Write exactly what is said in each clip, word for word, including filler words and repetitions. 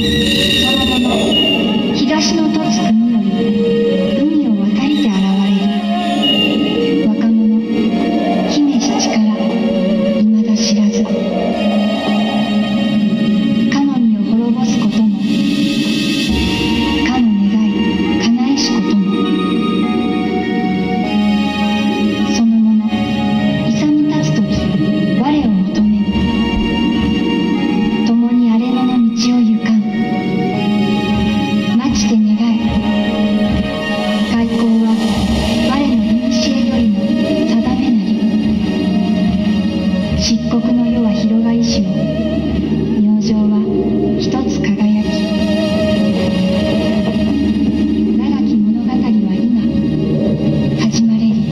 東の凸国より海を渡りて現れる若者姫七から未だ知らず、かの身を滅ぼすこともかの願い叶えしことも、その者勇み立つとき我を求める、共に荒れ野の道を行かん。待ちて願い、開口は我の古よりも定めなり。漆黒の世は広がりしを、明星は一つ輝き。長き物語は今始まれり。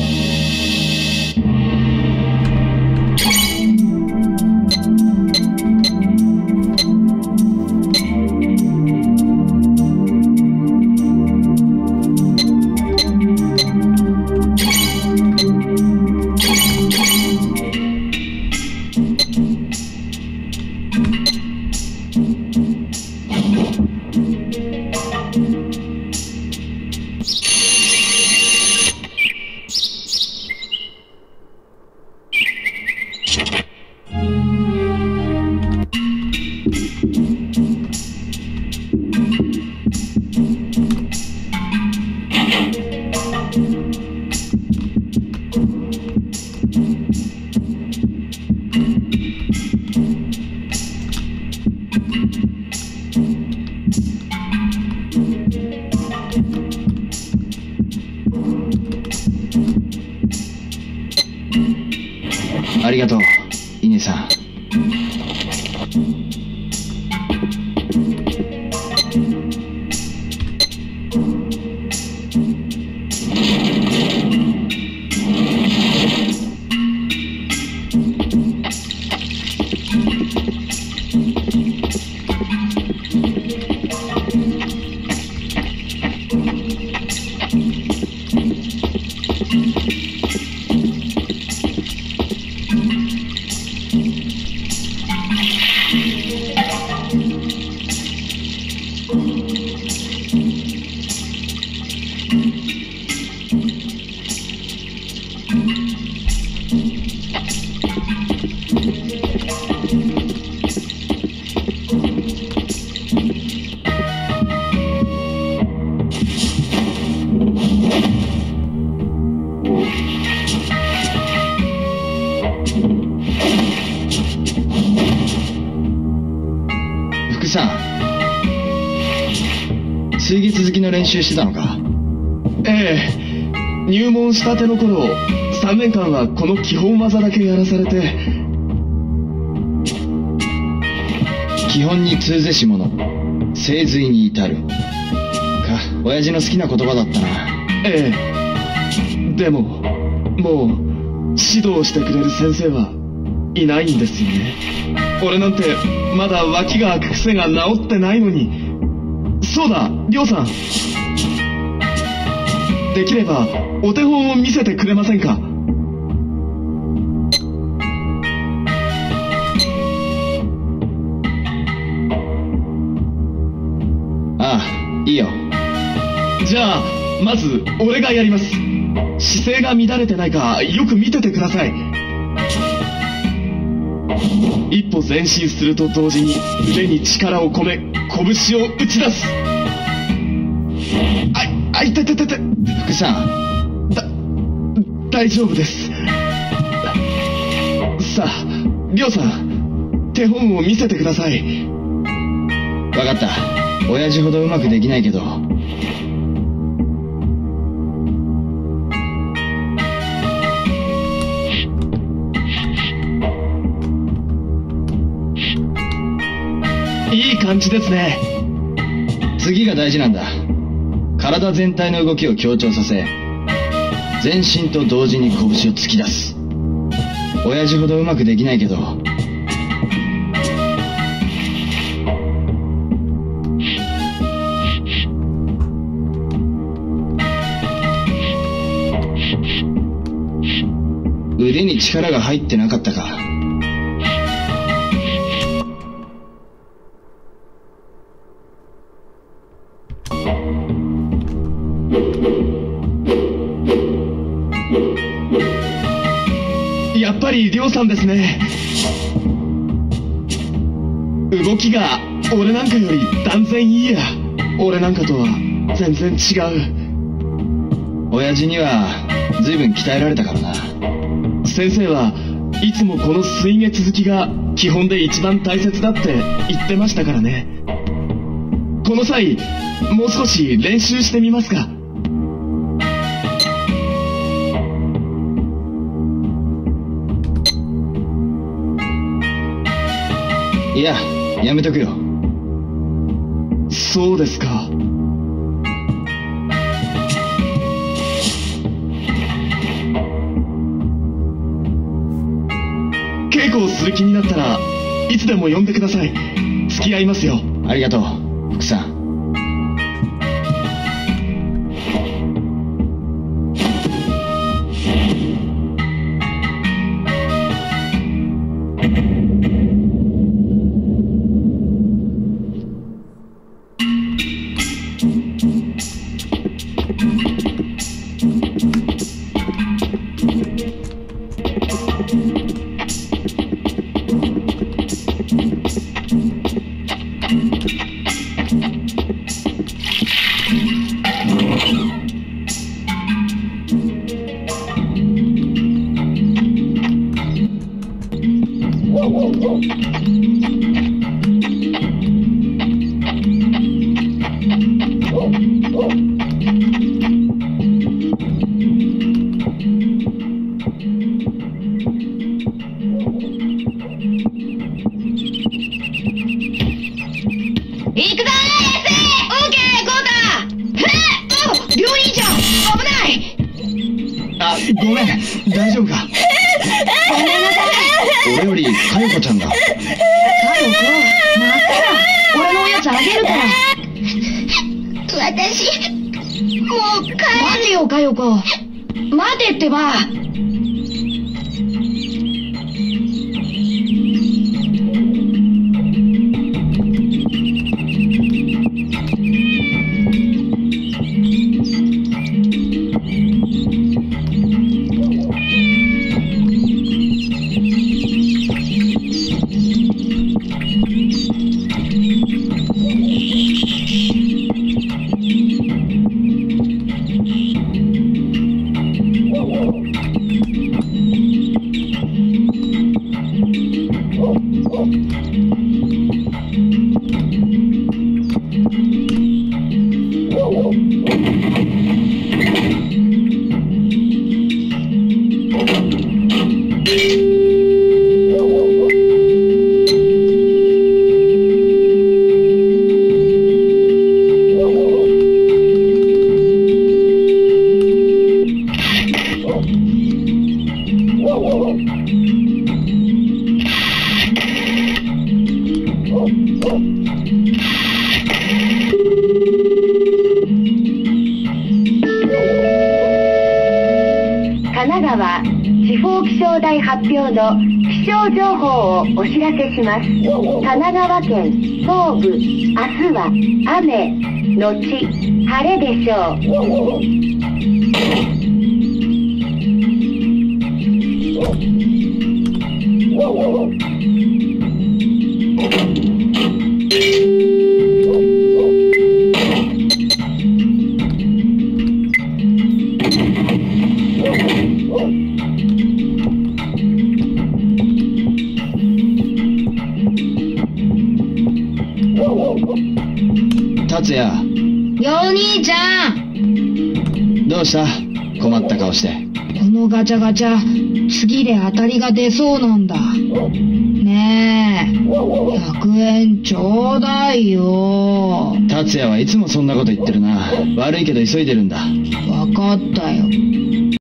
ありがとう、稲さん。福さん、水月好きの練習してたのか？ ええ、入門したての頃さんねんかんはこの基本技だけやらされて。 基本に通ぜし者、精髄に至るか、親父の好きな言葉だったな。 ええ、でももう指導してくれる先生はいないんですよね。俺なんてまだ脇が開く癖が治ってないのに。そうだ、りょうさん、できればお手本を見せてくれませんか？ ああ、いいよ。 じゃあまず俺がやります。姿勢が乱れてないかよく見ててください。一歩前進すると同時に腕に力を込め拳を打ち出す。あい、あいてててて。 福さん、 だ、大丈夫です。さあ、りょうさん、手本を見せてください。 分かった。親父ほどうまくできないけど。 いい感じですね。 次が大事なんだ。体全体の動きを強調させ、全身と同時に拳を突き出す。親父ほどうまくできないけど。腕に力が入ってなかったか。 りりょうさんですね。動きが俺なんかより断然いいや。俺なんかとは全然違う。 親父には随分鍛えられたからな。 先生はいつもこの水月続きが基本で一番大切だって言ってましたからね。この際もう少し練習してみますか。 いや、やめとくよ。 そうですか。稽古をする気になったらいつでも呼んでください。付き合いますよ。 ありがとう、福さん。 ごめん、大丈夫か。 ごめんなさい。 俺よりかよこちゃんが。 かよこ、また俺のおやつあげるから。私もう帰る。待てよかよこ、待てってば。 神奈川地方気象台発表の気象情報をお知らせします。神奈川県東部、明日は雨のち晴れでしょ達也。 よお兄ちゃん。 どうした？困った顔して。 このガチャガチャ、次で当たりが出そうなんだ。ねえ、ひゃくえんちょうだいよ。 達也はいつもそんなこと言ってるな。悪いけど急いでるんだ。 わかったよ。